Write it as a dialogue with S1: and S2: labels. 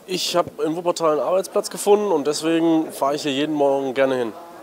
S1: Ich habe in Wuppertal einen Arbeitsplatz gefunden und deswegen fahre ich hier jeden Morgen gerne hin.